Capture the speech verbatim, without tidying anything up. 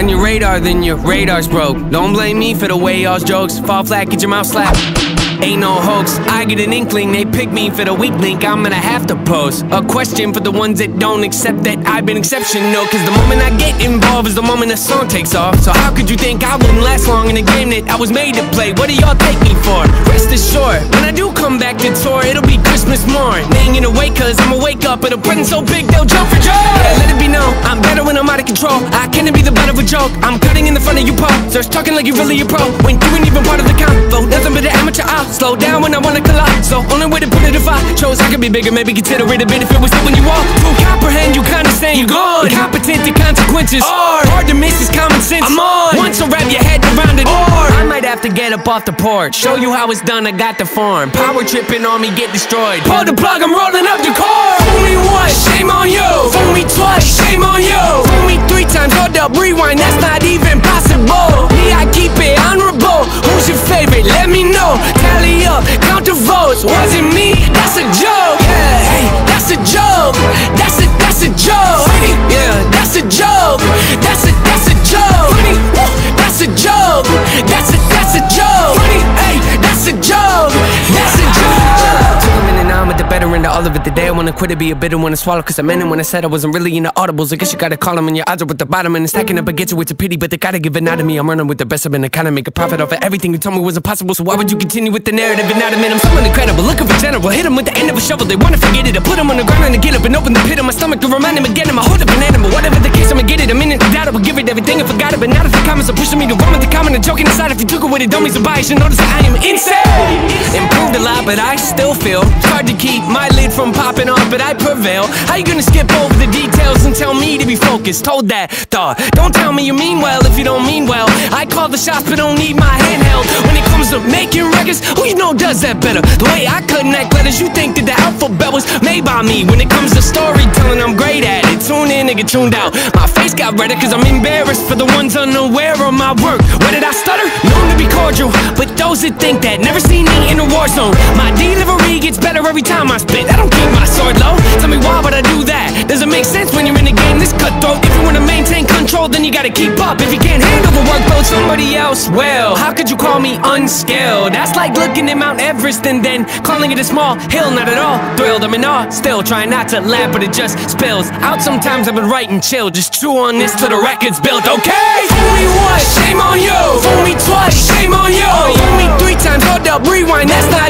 on your radar, then your radar's broke. Don't blame me for the way y'all's jokes fall flat, get your mouth slapped. Ain't no hoax, I get an inkling, they pick me for the weak link. I'm gonna have to pose a question for the ones that don't accept that I've been exceptional. Cause the moment I get involved is the moment the song takes off. So how could you think I wouldn't last long in a game that I was made to play? What do y'all take me for? Rest assured, when I do come back to tour, it'll be Christmas morn. They ain't gonna wait cause I'ma wake up at a present so big they'll jump for joy. Yeah, let it be known, I'm better when I'm out of control. I can't be the butt of a joke, I'm cutting in the front of you pole. Starts talking like you really a pro, when you ain't even part of the convo. Nothing but an amateur, I'll slow down when I wanna collide. So only way to put it if I chose I could be bigger, maybe consider it a bit if it was when you walk. To comprehend, you kinda saying you gone. Incompetent, the consequences are hard to miss, is common sense. I'm on. Once so wrap your head around it, or I might have to get up off the porch, show you how it's done, I got the form. Power tripping on me, get destroyed. Pull the plug, I'm rolling up the cord. Fool me once, shame on you. Fool me twice, shame on you. Fool me three times, hold up, rewind, that's not even possible. Me, I keep it honorable. Who's your favorite? Let me know. Tally up, count the votes. Wasn't me, that's a joke. Yeah, hey, that's a joke. That's a, that's a joke. Yeah, that's a joke. That's a, that's a joke. That's a joke. That's a, that's a joke. Hey, that's a joke. That's a joke. Took a minute, now I'm at the better end of all of it. The day I wanna quit it, be a bitter one to swallow. Cause I meant it when I said I wasn't really into audibles. I guess you gotta call them when your odds are at the bottom. And it's stacking up against you, it's a pity, but they gotta give it out of me. I'm running with the best, I've been trying to make a profit off of everything you told me was impossible. So why would you continue with the narrative and not admit I'm someone incredible? Looking for general, hit them with the end of a shovel. They wanna forget it, I put them on the ground and I get up and open the pit of my stomach to remind them again. I'm a hold up an animal, whatever the case, I'ma get it. A minute to doubt, I would give it everything and forgot it. But now that the comments are pushing me to run with the comment and joking aside, if you took it with it, don't be surprised. You notice that I am insane. Improved a lot, but I still feel it's hard to keep my lid from popping off, but I prevail. How you gonna skip over the details and tell me to be focused? Hold that thought. Don't tell me you mean well if you don't mean well. I call the shots, but don't need my handheld. When it comes to making records, who you know does that better? The way I connect letters, you think that the alphabet was made by me. When it comes to storytelling, I'm great at it. Tune in and get tuned out. My face got redder cause I'm embarrassed for the ones unaware of my work. Where did I stutter? Known to be cordial, but those that think that never seen me in a war zone. My delivery gets better every time I spit. I don't keep my sword low. Tell me why would I do that? Doesn't make sense when you're in a game this cutthroat. If you wanna maintain control, then you gotta keep up. If you can't handle the workload, somebody else will. How could you call me unskilled? That's like looking at Mount Everest and then calling it a small hill. Not at all thrilled, I'm in awe. Still trying not to laugh, but it just spills out. Sometimes I've been writing chill, just chew on this till the record's built. Okay, fool me once, shame on you. Fool me twice, shame on you. Fool me three times, hold up, rewind, that's not